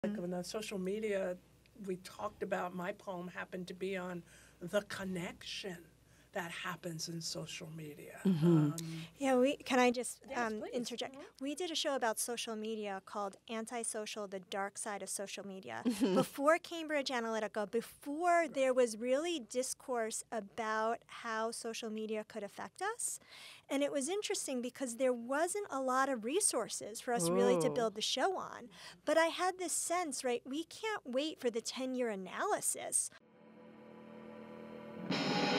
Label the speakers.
Speaker 1: Like when the social media we talked about, my poem happened to be on the connection that happens in social media.
Speaker 2: Yeah, can I just
Speaker 1: Yes, please.
Speaker 2: interject? We did a show about social media called Antisocial, the Dark Side of Social Media. Before Cambridge Analytica, before there was really discourse about how social media could affect us. And it was interesting because there wasn't a lot of resources for us really to build the show on. But I had this sense, right, we can't wait for the 10-year analysis.